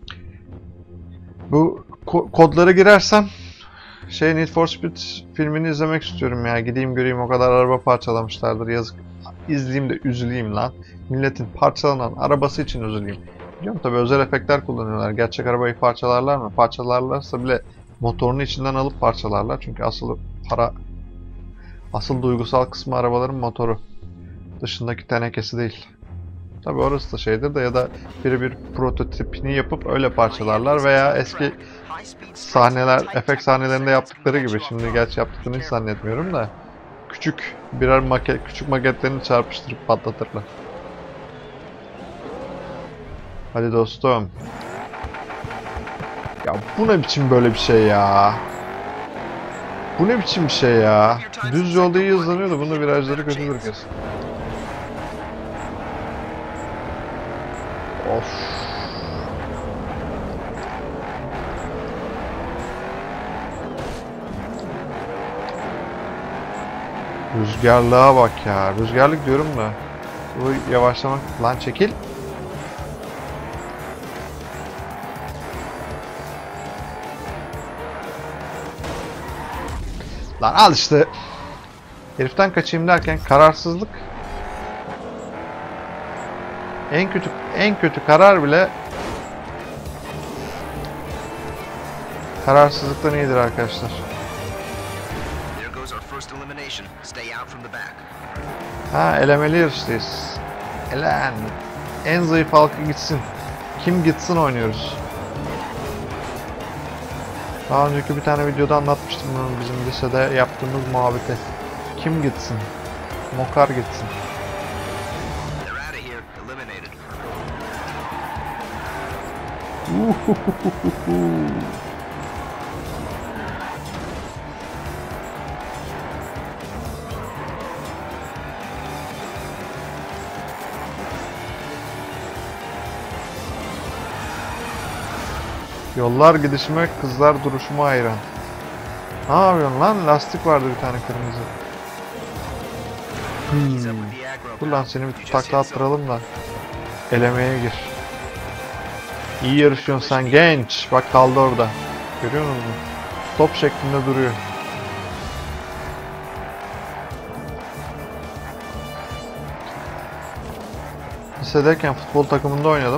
Bu ko kodlara girersem şey Need for Speed filmini izlemek istiyorum ya. Gideyim göreyim, o kadar araba parçalamışlardır. Yazık. İzleyeyim de üzüleyim lan. Milletin parçalanan arabası için üzüleyim. Biliyorum tabi özel efektler kullanıyorlar. Gerçek arabayı parçalarlar mı? Parçalarlarsa bile motorunu içinden alıp parçalarlar. Çünkü asıl para, asıl duygusal kısmı arabaların motoru. Dışındaki tenekesi değil. Tabi orası da şeydir de, ya da biri bir prototipini yapıp öyle parçalarlar veya eski sahneler, efekt sahnelerinde yaptıkları gibi. Şimdi gerçi yaptıklarını hiç zannetmiyorum da küçük birer maket, küçük maketlerini çarpıştırıp patlatırlar. Hadi dostum. Ya bu ne biçim böyle bir şey ya? Bu ne biçim bir şey ya? Düz yolda iyi hızlanıyordu. Bunda virajları kötüdür kesin. Of. Rüzgarlığa bak ya. Rüzgarlık diyorum da. Bu yavaşlamak. Lan çekil. Lan al işte. Heriften kaçayım derken kararsızlık. En kötü en kötü karar bile kararsızlıktan iyidir arkadaşlar. Ha, elemeli yarıştayız. Elen. En zayıf halkı gitsin. Kim gitsin oynuyoruz. Daha önceki bir tane videoda anlatmıştım bunu, bizim lisede yaptığımız muhabbeti. Kim gitsin? Mokar gitsin. Yollar gidişime, kızlar duruşuma hayran. Ne yapıyorsun lan? Lastik vardı bir tane kırmızı. Hmm. Dur lan, seni bir takla attıralım da elemeye gir. İyi yarışıyorsun sen genç. Bak kaldı orada. Görüyor musun? Top şeklinde duruyor. Lisedeyken futbol takımında oynadım.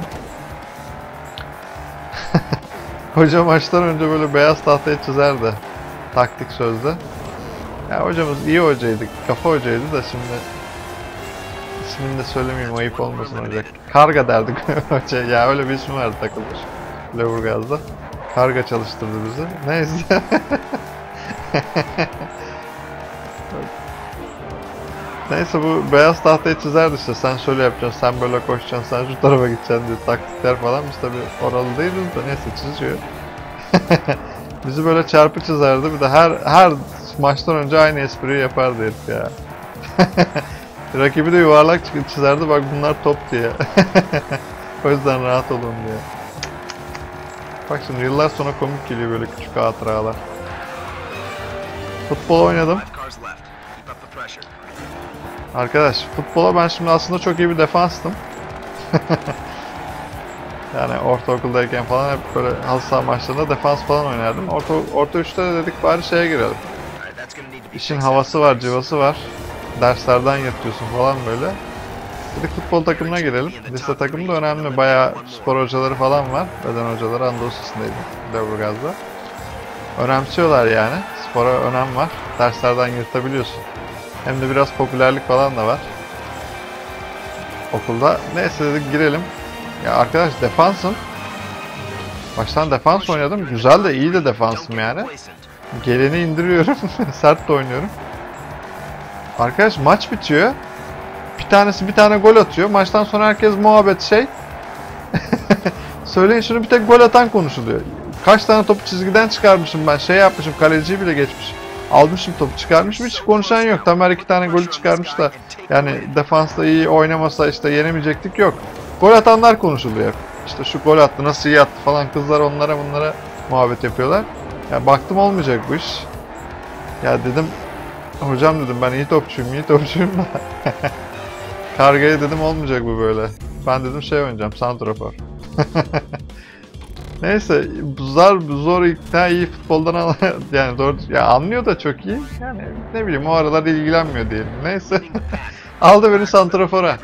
Hoca maçtan önce böyle beyaz tahtaya çizerdi. Taktik sözde. Ya hocamız iyi hocaydı. Kafa hocaydı da şimdi ismini de söylemeyeyim, ayıp olmasın hoca. Karga derdik hoca. Ya öyle bir ismi vardı takılmış. Leburgaz'da. Karga çalıştırdı bizi. Neyse. Neyse, bu beyaz tahtayı çizerdi işte. Sen şöyle yapacaksın, sen böyle koşacaksın, sen şu tarafa gideceksin diye taktikler falan. Biz tabi oralı değiliz de neyse çiziyor. Bizi böyle çarpı çizerdi. Bir de her her maçtan önce aynı espriyi yapardı herif ya. Rakibi de yuvarlak çizerdi, bak bunlar top diye. O yüzden rahat olun diye. Bak şimdi yıllar sonra komik geliyor böyle küçük hatıralar. Futbol oynadım. Arkadaş, futbola ben şimdi aslında çok iyi bir defanstım. Yani ortaokuldayken falan hep böyle halı saha maçlarında defans falan oynardım. Orta, orta üçte de dedik bari şeye girelim. İşin havası var, cıvası var. Derslerden yırtıyorsun falan böyle. Dedik futbol takımına girelim. Lise takımı da önemli. Bayağı spor hocaları falan var. Beden hocaları Anadolu Lisesi'ndeydi. Leburgaz'da. Önemsiyorlar yani. Spora önem var. Derslerden yırtabiliyorsun. Hem de biraz popülerlik falan da var. Okulda. Neyse dedik girelim. Ya arkadaş defansım. Baştan defans oynadım. Güzel de iyi de defansım yani. Geleni indiriyorum. Sert de oynuyorum. Arkadaş maç bitiyor. Bir tanesi bir tane gol atıyor. Maçtan sonra herkes muhabbet şey. Söyleyin şunu, bir tek gol atan konuşuluyor. Kaç tane topu çizgiden çıkarmışım ben. Şey yapmışım, kaleciyi bile geçmiş. Almışım topu çıkarmışım, hiç konuşan yok. Tamer iki tane golü çıkarmış da. Yani defansta iyi oynamasa işte yenemeyecektik, yok. Gol atanlar konuşuluyor. İşte şu gol attı, nasıl iyi attı falan, kızlar onlara bunlara muhabbet yapıyorlar. Ya baktım olmayacak bu iş. Ya dedim, hocam dedim ben iyi topçuyum, iyi topçuyum da. Kargaya dedim olmayacak bu böyle. Ben dedim şey oynayacağım, santrafor. Neyse, zor zor ikna, iyi futboldan an yani doğru ya, anlıyor da çok iyi. Yani ne bileyim, o aralar ilgilenmiyor diyelim. Neyse. Aldı beni santrafora.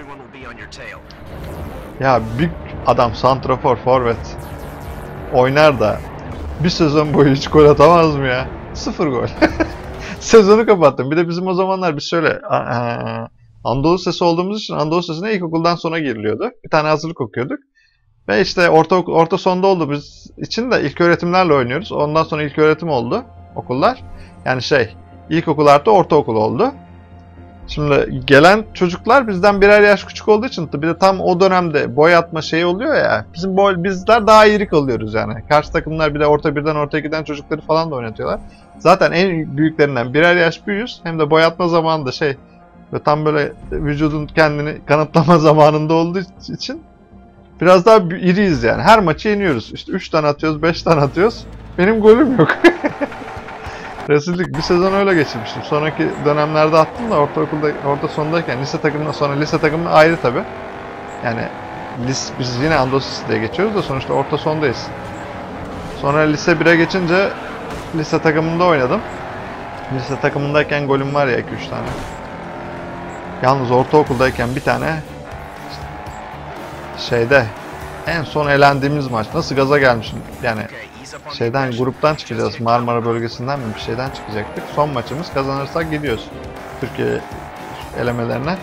Ya büyük adam santrafor, forvet oynar da bir sezon boyu hiç gol atamaz mı ya? Sıfır gol. Sezonu kapattım. Bir de bizim o zamanlar biz şöyle Anadolu Lisesi olduğumuz için Anadolu Lisesi'ne ilkokuldan sonra giriliyordu. Bir tane hazırlık okuyorduk. Ve işte orta, orta sonda oldu biz için de ilk öğretimlerle oynuyoruz. Ondan sonra ilk öğretim oldu okullar. Yani şey, ilkokul artı ortaokul oldu. Şimdi gelen çocuklar bizden birer yaş küçük olduğu için, bir de tam o dönemde boy atma şeyi oluyor ya. Bizim boy, bizler daha iri kalıyoruz yani. Karşı takımlar bir de orta birden orta ikiden çocukları falan da oynatıyorlar. Zaten en büyüklerinden birer yaş büyüğüz. Hem de boy atma zamanında şey, ve tam böyle vücudun kendini kanıtlama zamanında olduğu için biraz daha iriyiz yani. Her maçı yeniyoruz. İşte üç tane atıyoruz, beş tane atıyoruz. Benim golüm yok. Rezillik. Bir sezon öyle geçirmiştim. Sonraki dönemlerde attım da ortaokulda, orta sondayken lise takımına, sonra lise takımına ayrı tabi. Yani lis, biz yine Anadolu Lisesi diye geçiyoruz da sonuçta orta sondayız. Sonra lise bire geçince lise takımında oynadım. Lise takımındayken golüm var ya iki üç tane. Yalnız ortaokuldayken bir tane şeyde en son elendiğimiz maç. Nasıl gaza gelmişim yani, şeyden, gruptan çıkacağız, Marmara bölgesinden mi bir şeyden çıkacaktık. Son maçımız, kazanırsak gidiyoruz Türkiye elemelerine.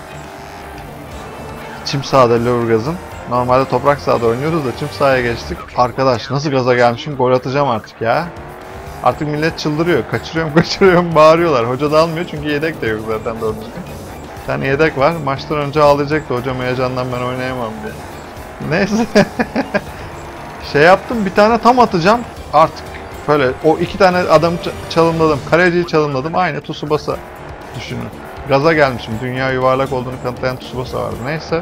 Çim sahada Leburgaz'ın. Normalde toprak sahada oynuyoruz da çim sahaya geçtik. Arkadaş nasıl gaza gelmişim, gol atacağım artık ya. Artık millet çıldırıyor. Kaçırıyorum kaçırıyorum bağırıyorlar. Hoca da almıyor çünkü yedek de yok zaten doğru düzgün. Bir tane yedek var. Maçtan önce ağlayacaktı hocam, heyecandan ben oynayamam diye. Neyse. Şey yaptım, bir tane tam atacağım. Artık böyle o iki tane adamı çalımladım. Kaleciyi çalımladım. Aynı Tsubasa düşünün. Gaza gelmişim. Dünya yuvarlak olduğunu kanıtlayan Tsubasa vardı. Neyse.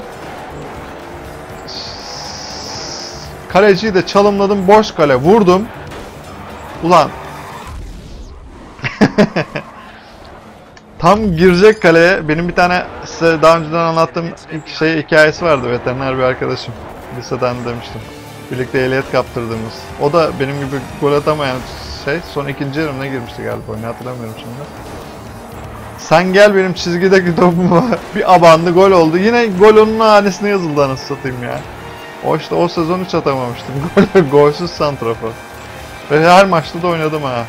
Kaleciyi de çalımladım. Boş kale vurdum. Ulan. Tam girecek kaleye. Benim bir tane size daha önceden anlattığım şey hikayesi vardı. Veteriner bir arkadaşım. Liseden demiştim. Birlikte ehliyet kaptırdığımız. O da benim gibi gol atamayan şey. Son ikinci yarımına girmişti galiba. Ne hatırlamıyorum şimdi. Sen gel benim çizgideki topuma. Bir abandı, gol oldu. Yine gol onun hanesine yazıldı anasını satayım ya. O işte o sezon hiç atamamıştım. Gol, golsüz santrafor. Ve her maçta da oynadım ha.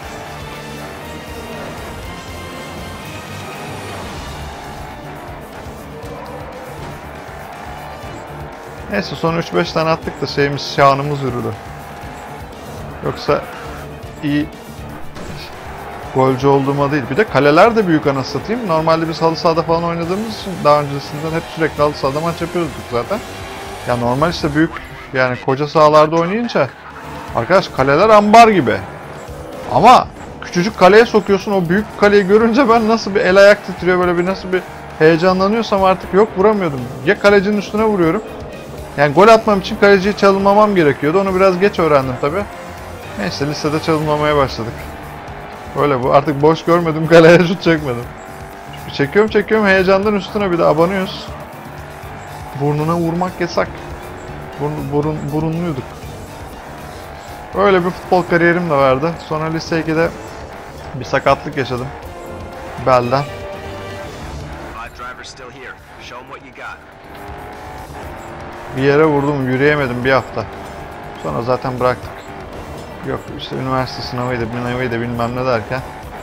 Neyse son üç beş tane attık da şeyimiz, şanımız yürüdü. Yoksa iyi golcü olduğuma değil. Bir de kaleler de büyük anasını satayım. Normalde biz halı sahada falan oynadığımız için daha öncesinden hep sürekli halı sahada maç yapıyorduk zaten. Ya normal işte büyük, yani koca sahalarda oynayınca arkadaş kaleler ambar gibi. Ama küçücük kaleye sokuyorsun, o büyük kaleyi görünce ben nasıl bir el ayak titriyor, böyle bir nasıl bir heyecanlanıyorsam artık yok, vuramıyordum. Ya kalecinin üstüne vuruyorum. Yani gol atmam için kaleciyi çalınmamam gerekiyordu. Onu biraz geç öğrendim tabi. Neyse lisede çalınmamaya başladık. Böyle bu. Artık boş görmedim, kaleye şut çekmedim. Çünkü çekiyorum çekiyorum heyecandan üstüne bir de abanıyoruz. Burnuna vurmak yasak. Burun, burun, burunluyduk. Öyle bir futbol kariyerim de vardı. Sonra lise ikide bir sakatlık yaşadım. Belden. Bir yere vurdum, yürüyemedim bir hafta. Sonra zaten bıraktık. Yok işte üniversite sınavıydı, sınavıydı bilmem ne derken.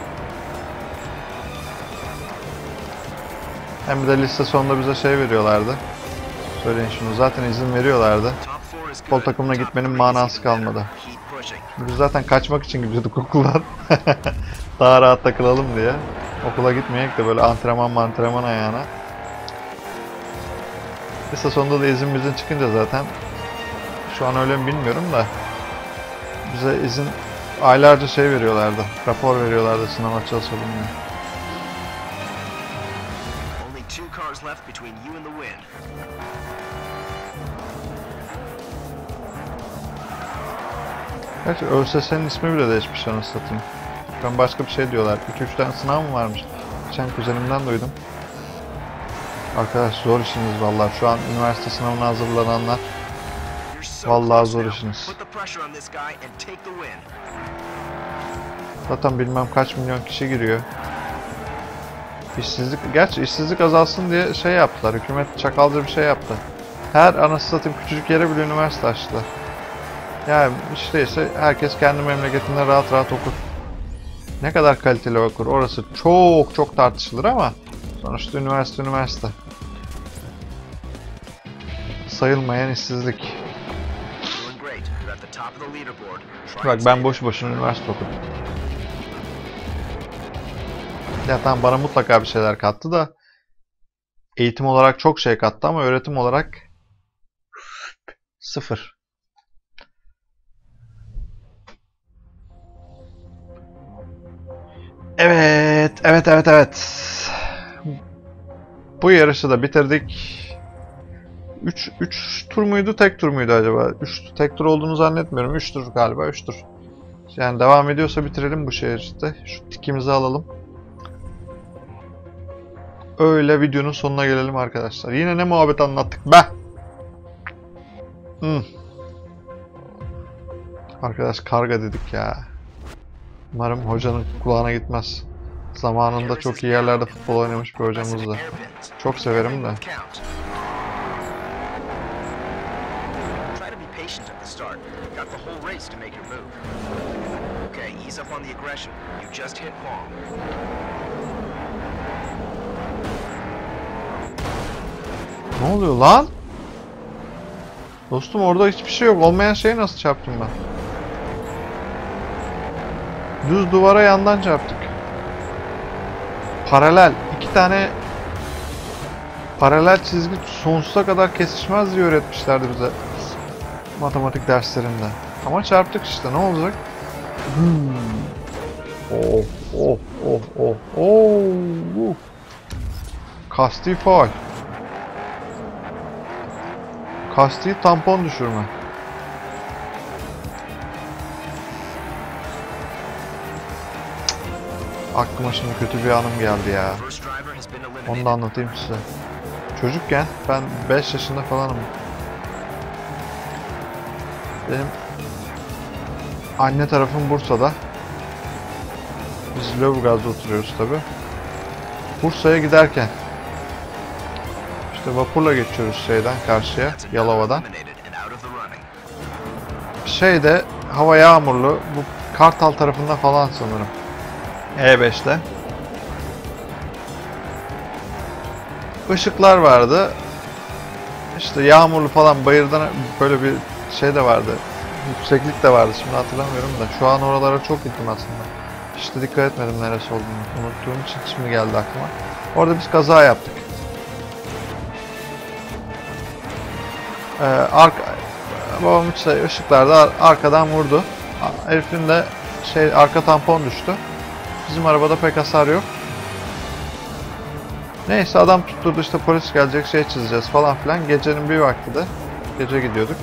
Hem de liste sonunda bize şey veriyorlardı. Söyleyin şunu, zaten izin veriyorlardı. Futbol takımına gitmenin manası kalmadı. Biz zaten kaçmak için gidiyorduk okuldan. Daha rahat takılalım diye. Okula gitmeyek de böyle antrenman antrenman ayağına. Lise sonunda da izin bizin çıkınca zaten. Şu an öyle mi bilmiyorum da. Bize izin aylarca şey veriyorlardı. Rapor veriyorlardı sınava çalışalım diye. Gerçi ÖSS'nin ismi bile değişmiş anasını satayım. Ben başka bir şey diyorlar. iki üç tane sınav mı varmış? Geçen kuzenimden duydum. Arkadaş zor işiniz vallahi. Şu an üniversite sınavına hazırlananlar vallahi zor işiniz. Zaten bilmem kaç milyon kişi giriyor. İşsizlik, gerçi işsizlik azalsın diye şey yaptılar. Hükümet çakalca bir şey yaptı. Her anasını satayım küçücük yere bile üniversite açtılar. Yani işte ise herkes kendi memleketinde rahat rahat okur. Ne kadar kaliteli okur orası çok çok tartışılır ama sonuçta üniversite üniversite. Sayılmayan işsizlik. Bak ben boş boşuna üniversite okudum. Ya tamam bana mutlaka bir şeyler kattı da eğitim olarak çok şey kattı ama öğretim olarak sıfır. Evet, evet, evet, evet. Bu yarışı da bitirdik. üç üç tur muydu, tek tur muydu acaba? üç tek tur olduğunu zannetmiyorum. üç tur galiba, üç tur. Yani devam ediyorsa bitirelim bu şehirde. Şu tikimizi alalım. Öyle videonun sonuna gelelim arkadaşlar. Yine ne muhabbet anlattık be. Hmm. Arkadaş karga dedik ya. Umarım hocanın kulağına gitmez. Zamanında çok iyi yerlerde futbol oynamış bir hocamızdı. Çok severim de. Ne oluyor lan? Dostum orada hiçbir şey yok. Olmayan şeye nasıl çarptım ben? Düz duvara yandan çarptık. Paralel. İki tane paralel çizgi sonsuza kadar kesişmez diye öğretmişlerdi bize matematik derslerinde. Ama çarptık işte. Ne olacak? Hmm. Oh, oh, oh, oh, oh. Kasti faul. Kasti tampon düşürme. Aklıma şimdi kötü bir anım geldi ya. Onu da anlatayım size. Çocukken ben beş yaşında falanım. Benim anne tarafım Bursa'da. Biz Lüleburgaz'da oturuyoruz tabi. Bursa'ya giderken işte vapurla geçiyoruz şeyden karşıya, Yalova'dan. Şeyde hava yağmurlu, bu Kartal tarafında falan sanırım. E beş'te. Işıklar vardı. İşte yağmurlu falan bayırdan böyle bir şey de vardı. Yükseklik de vardı. Şimdi hatırlamıyorum da. Şu an oralara çok gittim aslında. İşte dikkat etmedim neresi olduğunu. Unuttuğum için şimdi geldi aklıma. Orada biz kaza yaptık. Ee, arka, babam işte ışıklarda arkadan vurdu. Herifin de şey arka tampon düştü. Bizim arabada pek hasar yok. Neyse adam tutturdu işte polis gelecek şey çizeceğiz falan filan. Gecenin bir vakti de gece gidiyorduk.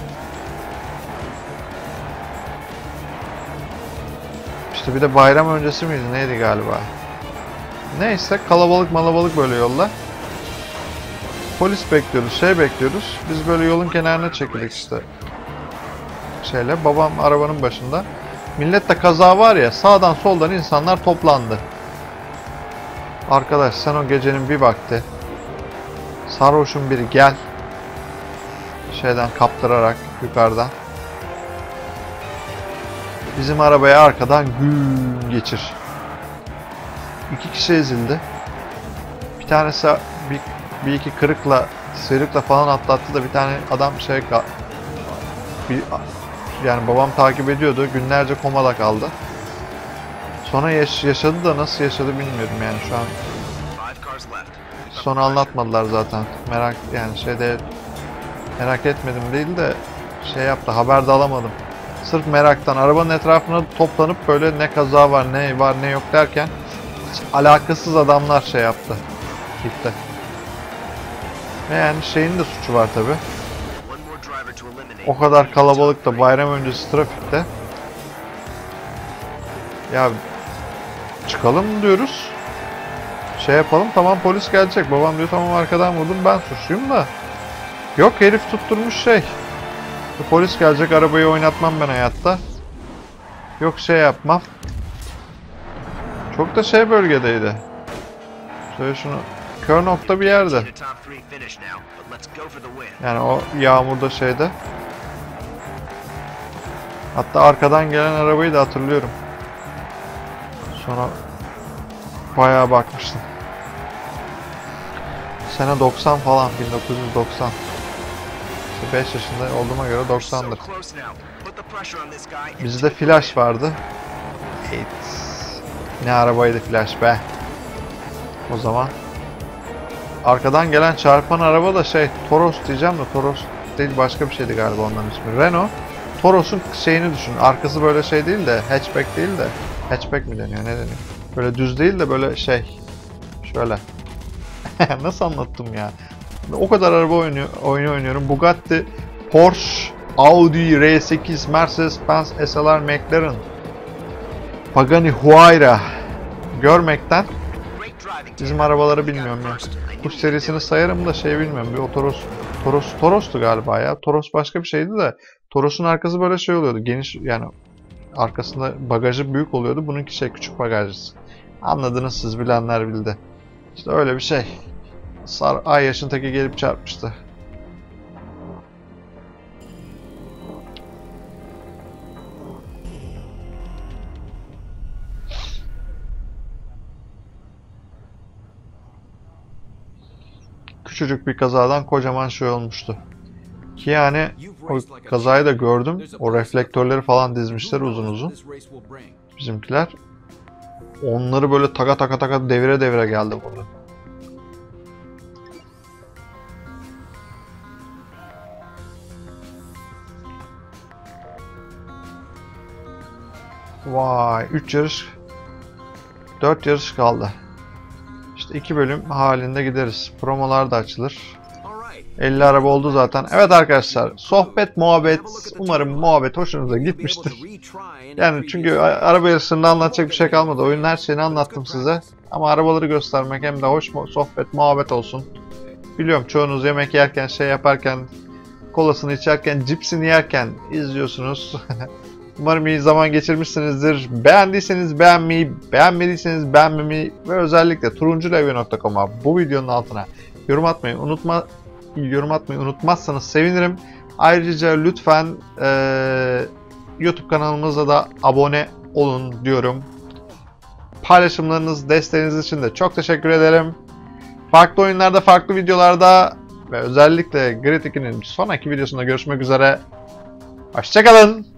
İşte bir de bayram öncesi miydi neydi galiba. Neyse kalabalık malabalık böyle yolda. Polis bekliyoruz şey bekliyoruz. Biz böyle yolun kenarına çekildik işte. Şeyle babam arabanın başında. Millette kaza var ya sağdan soldan insanlar toplandı. Arkadaş sen o gecenin bir vakti Sarhoşun biri gel. Şeyden kaptırarak yukarıdan. Bizim arabaya arkadan güm geçir. İki kişi ezildi. Bir tanesi bir, bir iki kırıkla, sıyrıkla falan atlattı da bir tane adam şey bir, yani babam takip ediyordu. Günlerce komada kaldı. Sonra yaş yaşadı da nasıl yaşadı bilmiyorum yani şu an. Sonra anlatmadılar zaten. Merak yani şeyde merak etmedim değil de şey yaptı, haber de alamadım. Sırf meraktan arabanın etrafına toplanıp böyle ne kaza var, ne var, ne yok derken hiç alakasız adamlar şey yaptı. Gitti. Ve yani şeyin de suçu var tabi. O kadar kalabalıkta, bayram öncesi trafikte. Ya çıkalım diyoruz. Şey yapalım, tamam polis gelecek. Babam diyor tamam arkadan vurdum, ben suçluyum da. Yok, herif tutturmuş şey. Polis gelecek, arabayı oynatmam ben hayatta. Yok şey yapmam. Çok da şey bölgedeydi. Şöyle şunu, kör nokta bir yerde. Yani o yağmurda şeyde. Hatta arkadan gelen arabayı da hatırlıyorum. Sonra bayağı bakmıştım. Sene doksan falan, bin dokuz yüz doksan. İşte beş yaşında olduğuma göre doksandır. Bizde flash vardı. Evet. Ne arabaydı flash be. O zaman. Arkadan gelen çarpan araba da şey, Toros diyeceğim de Toros değil, başka bir şeydi galiba onların ismi. Renault. Toros'un şeyini düşün. Arkası böyle şey değil de, hatchback değil de. Hatchback mi deniyor, ne deniyor? Böyle düz değil de böyle şey. Şöyle. Nasıl anlattım ya? O kadar araba oynuyor, oyunu oynuyorum. Bugatti, Porsche, Audi R sekiz, Mercedes-Benz S L R, McLaren, Pagani Huayra görmekten bizim arabaları bilmiyorum ya. Kuş serisini sayarım da şey bilmiyorum. Bir o Toros, Toros, Toros'tu galiba ya. Toros başka bir şeydi de Toros'un arkası böyle şey oluyordu. Geniş yani, arkasında bagajı büyük oluyordu. Bununki şey, küçük bagajlısı. Anladınız siz, bilenler bildi. İşte öyle bir şey. Sar ay yaşındaki gelip çarpmıştı. Küçücük bir kazadan kocaman şey olmuştu. Ki yani o kazayı da gördüm. O reflektörleri falan dizmişler uzun uzun. Bizimkiler. Onları böyle taka taka taka devire devire geldi burada. Vay, üç yarış, dört yarış kaldı. İşte iki bölüm halinde gideriz. Promolar da açılır. elli araba oldu zaten. Evet arkadaşlar, sohbet, muhabbet. Umarım muhabbet hoşunuza gitmiştir. Yani çünkü araba yarışlarında anlatacak bir şey kalmadı. Oyunun her şeyini anlattım size. Ama arabaları göstermek hem de hoş sohbet, muhabbet olsun. Biliyorum çoğunuz yemek yerken, şey yaparken, kolasını içerken, cipsini yerken izliyorsunuz. Umarım iyi zaman geçirmişsinizdir. Beğendiyseniz beğenmeyi, beğenmediyseniz beğenmemeyi ve özellikle turunculevye nokta com'a bu videonun altına yorum atmayı unutma, yorum atmayı unutmazsanız sevinirim. Ayrıca lütfen ee, YouTube kanalımıza da abone olun diyorum. Paylaşımlarınız, desteğiniz için de çok teşekkür ederim. Farklı oyunlarda, farklı videolarda ve özellikle Grid iki'nin sonraki videosunda görüşmek üzere. Hoşça kalın.